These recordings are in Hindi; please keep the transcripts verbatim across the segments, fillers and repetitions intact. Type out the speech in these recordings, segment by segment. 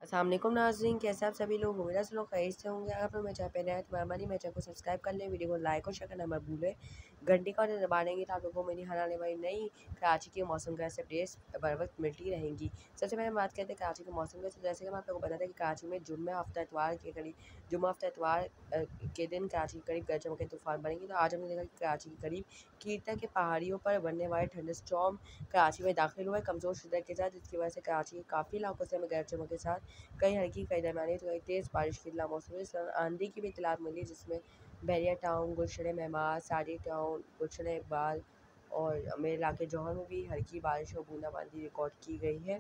अस्सलाम वालेकुम नाज़रीन, कैसे आप सभी लोग उम्मीद है सब लोग खैरियत से होंगे। अगर आप मेरे चैनल पे नए हैं तो मेहरबानी मेरे चैनल को सब्सक्राइब कर लें, वीडियो को लाइक और शेयर करना मत भूलें। घंटी का दबा देंगे तो आप लोगों को मेरी हर आने वाली नई कराची के मौसम का अपडेट्स बर वक्त मिलती रहेंगी। सबसे पहले बात करते हैं कराची के मौसम की। तो जैसे कि मैं आप लोगों को बताते हैं कि कराची में जुम्मे हफ्ता इतवार के करीब जुम्मा हफ्ता इतवार के दिन कराची के करीब गरज चमक के तूफान बनेंगे। तो आज हमने देखा कि कराची के करीब कीर्तन के पहाड़ियों पर बनने वाले थंडरस्टॉर्म कराची में दाखिल हुए कमज़ोर शिद्दत के साथ, जिसकी वजह से कराची के काफ़ी इलाकों से हमें गरज चमक के साथ कहीं हल्की कहीं दरमियानी तो कहीं तेज़ बारिश की इतला मौसम है। इस दौरान आंधी की भी इतलात मिली, जिसमें बहरिया टाउन, गुलशन महमाद, साड़ी टाउन, गुलशन इकबाल और मेरे इलाके जौहर में भी हल्की बारिश और बूंदाबांदी रिकॉर्ड की गई है।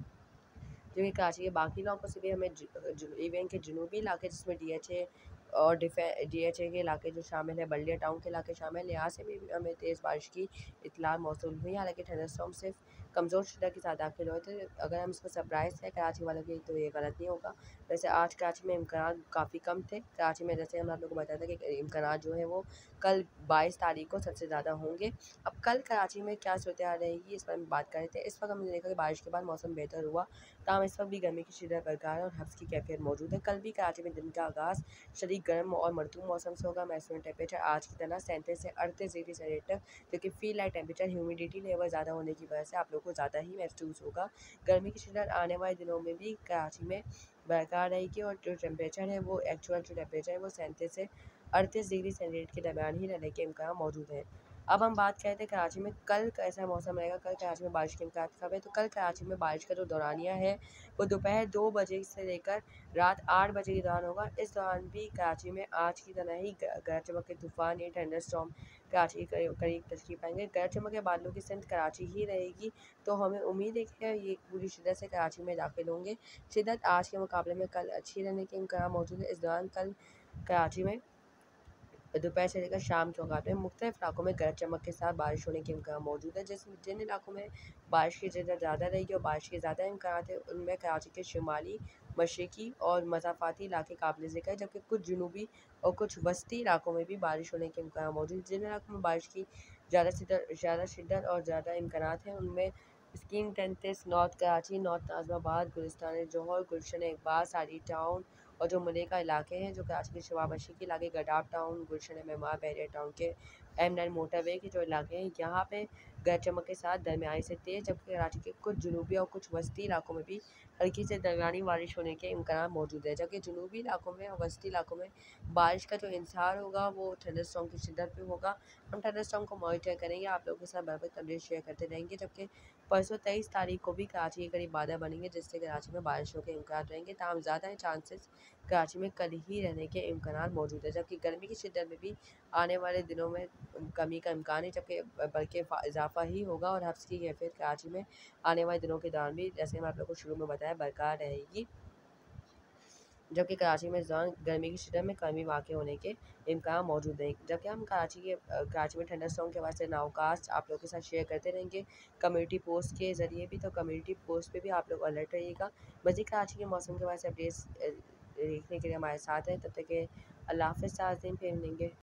जो कि कराची के बाकी इलाकों से भी हमें इवन के जनूबी इलाके जिसमें डी एच ए और डिफे डी एच ए के इलाके जो शामिल है, बल्दिया टाउन के इलाके शामिल हैं, यहाँ से भी हमें तेज़ बारिश की इतला मौसूल हुई। हालांकि थंडरस्टॉर्म सिर्फ कमज़ोर शिद्दत के साथ दाखिल हुए थे। अगर हम इसको सरप्राइज़ है कराची वालों की तो ये गलत नहीं होगा। वैसे आज कराची में इम्कान काफ़ी कम थे। कराची में जैसे हम आप लोगों को बताया था कि इम्कान जो है वो कल बाईस तारीख को सबसे ज़्यादा होंगे। अब कल कराची में क्या सूरत हाल रहेगी इस पर हम बात कर रहे थे। इस वक्त हमने देखा कि बारिश के बाद मौसम बेहतर हुआ, ताहम इस वक्त भी गर्मी की शिद्दत बरकरार है और हब्स की कैफियत मौजूद है। कल भी कराची में दिन का आगाज़ शदीद गर्म और मरतूब मौसम से होगा। मैक्सिमम टेम्परेचर आज की तरह सैंतीस से अड़तीस डिग्री सेल्सियस, जो कि feel like temperature humidity level ज़्यादा होने की वजह से आप लोग को ज़्यादा ही महसूस होगा। गर्मी की शिद्दत आने वाले दिनों में भी कराची में बरकरार रहेगी और जो टेम्परेचर है वो एक्चुअल जो टेम्परेचर है वो सैंतीस से अड़तीस डिग्री सेंटीग्रेड के दरमियान ही रहने के इम्कान मौजूद है। अब हम बात करते हैं कराची में कल कैसा मौसम रहेगा। कल कराची में बारिश के इम्कान कब है, तो कल कराची में बारिश का जो दौरानिया है वो दोपहर दो बजे से लेकर रात आठ बजे के दौरान होगा। इस दौरान भी कराची में आज की तरह ही गरज चमक के तूफान या थंडरस्टॉर्म कराची के करीब तशरीफ पाएंगे। गरज चमक के बादलों की सिमत कराची ही रहेगी, तो हमें उम्मीद है कि ये पूरी शिद्दत से कराची में दाखिल होंगे। शिद्दत आज के मुकाबले में कल अच्छी रहने के इम्कान मौजूद है। इस दौरान कल कराची में दोपहर से लेकर शाम के औकात में मुख्तलिफ इलाकों में गरज चमक के साथ बारिश होने के इम्कान मौजूद है। जिस जिन इलाकों में बारिश की शिद्दत ज़्यादा रहेगी और बारिश के ज़्यादा इम्कान है, उनमें कराची के शुमाली, मशरकी और मज़ाफ़ाती इलाके काबिल ज़िक्र है, जबकि कुछ जनूबी और कुछ वस्ती इलाकों में भी बारिश होने के इम्कान मौजूद है। जिन इलाकों में बारिश की ज़्यादा शिद्दत ज़्यादा शिद्दत और ज़्यादा इम्कान हैं, उनमें स्कीम टेंटिस, north Karachi, north Nazimabad, Gulistan Jauhar, Gulshan Iqbal, Saadi town और जो मलिका इलाके हैं, जो कराची के शवाबशी के इलाके, गडाफ टाउन, गुलशन महमा, बहरिया टाउन के एम नाइन मोटरवे के जो इलाके हैं, यहाँ पे गरज चमक के साथ दरमियानी से तेज़, जबकि कराची के कुछ जनूबी और कुछ वस्ती इलाकों में भी हल्की से दरमियानी बारिश होने के इम्कान मौजूद है। जबकि जनूबी इलाकों में और वस्ती इलाकों में बारिश का जो इंसार होगा वो थंडरस्टॉर्म की शिद्दत पे होगा। हम थंडरस्टॉर्म को मॉनिटर करेंगे, आप लोगों के साथ बर वक्त अपडेट शेयर करते रहेंगे। जबकि परसों तेईस तारीख को भी कराची के करीब बादल बनेंगे, जिससे कराची में बारिशों के इम्कान रहेंगे, ताहम ज़्यादा चांसेस कराची में कल ही रहने के इम्कान मौजूद है। जबकि गर्मी की शिद्दत में भी आने वाले दिनों में कमी का इम्कान है, जबकि बल्कि इजाफा ही होगा और हब्स की कैफियत कराची में आने वाले दिनों के दौरान भी, जैसे मैं आप लोग को शुरू में बताया, बरकरार रहेगी। जबकि कराची में इस दौरान गर्मी की शिद्दत में कमी वाक़ होने के इम्कान मौजूद है। जबकि हम कराची के कराची में थंडरस्टॉर्म के वास्ते नाउकास्ट आप लोगों के साथ शेयर करते रहेंगे कम्युनिटी पोस्ट के ज़रिए भी, तो कम्युनिटी पोस्ट पे भी आप लोग अलर्ट रहिएगा। मज़ीद कराची के मौसम के वास्ते अपडेट्स देखने के लिए हमारे साथ हैं। तब तक के अल्लाह हाफ़िज़, साथ दिन फिर मिलेंगे।